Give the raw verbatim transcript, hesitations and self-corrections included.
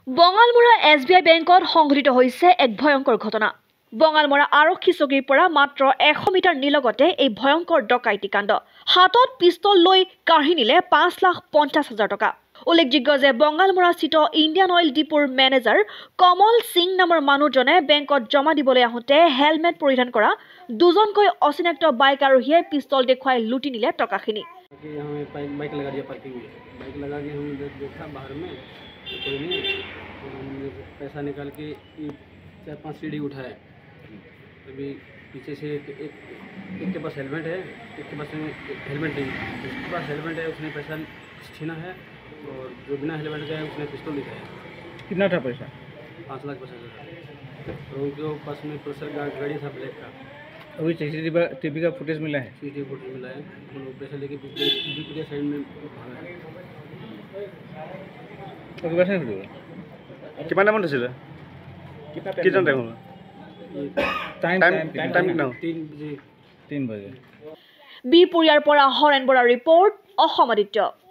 Bongalmora S B I বেংকত সংঘটিত হৈছে এক ভয়ংকৰ ঘটনা। বঙালমৰা আৰক্ষী চকীৰ পৰা মাত্ৰ এশ মিটাৰ নিলগতে এই ভয়ংকৰ ডকাইতি কাণ্ড। হাতত পিষ্টল লৈ কাঢ়ি নিলে পাঁচ লাখ পঞ্চাছ হাজাৰ টকা। উল্লেখযোগ্য যে বঙালমৰাস্থিত ইণ্ডিয়ান অইল ডিপোৰ মেনেজাৰ কমল সিং নামৰ মানুহজনে বেংকত জমা দিবলৈ আহোঁতে হেলমেট পৰিধান কৰা দুজনকৈ অচিনাক্ত বাইক আৰোহীয়ে পিষ্টল দেখুৱাই লুটি নিলে টকাখিনি। बाइक लगा दिया पार्किंग में, बाइक लगा के हम देखा बाहर में तो कोई नहीं, तो हमने पैसा निकाल के चार पांच सीढ़ी उठाया। अभी पीछे से एक, एक, एक के पास हेलमेट है, एक के पास हेलमेट नहीं, जिसके पास हेलमेट है उसने पैसा छीना है और जो बिना हेलमेट का है उसने पिस्तौल दिखाया। कितना था पैसा? पाँच लाख पचास हज़ार। और उनके पास में प्रेशर गाड़ी था ब्लैक का। अभी सीसीटीवी टीवी का फुटेज मिला है? सीसीटीवी फुटेज मिला है। हम लोग पैसा लेके दूसरे साइड में भागा है। तो कैसे हुआ? कितना टाइम আছিল? कितना टाइम हुआ? टाइम टाइम टाइम टाइम कितना? तीन बजे तीन बजे। বিপুৰীয়াৰ পৰা হৰেণ বৰাৰ ৰিপৰ্ট, অসম আদিত্য।